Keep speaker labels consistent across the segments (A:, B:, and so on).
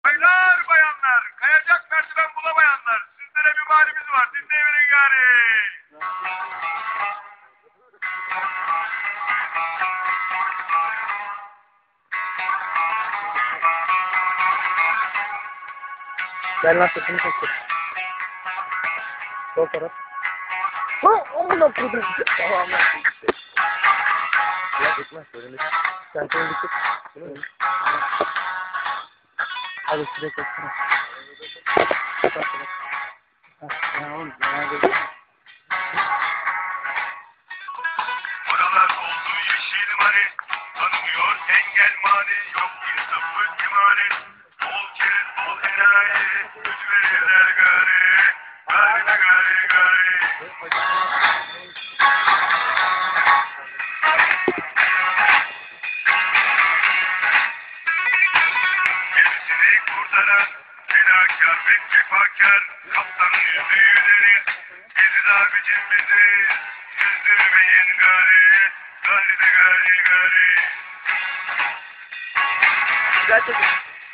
A: Baylar bayanlar, kayacak merdiven bulamayanlar, sizlere bir valimiz var, dinleyin gari.
B: Gel lan sesini kaçır. Sol taraf. Ha, amına koydum. Tamam lan. Ya gitmez öyle. Sen şöyle git. Hadi size kaçsana.
A: Oralar oldu yeşil mani, tanımıyor engel mani, yok bir sıfır imani. Bol kere bol enayi, güç verirler gari, gari gari gari. Gerisini kurtaran, fedakar ve cefakar, kaptanın yüzüğü deriz. Biziz abicim biziz, yüzdürmeyin gari, gari de gari gari.
B: Güzel çekin.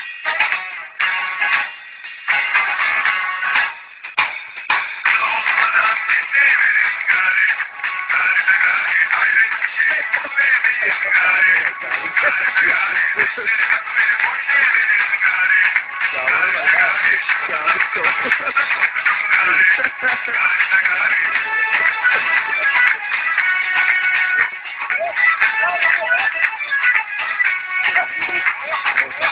A: Olmadan bizi verin gari, gari de gari, hayret bir şey vermeyin gari, gari de gari, bizleri kapmayı boş verin gari, gari de gari, gari de gari.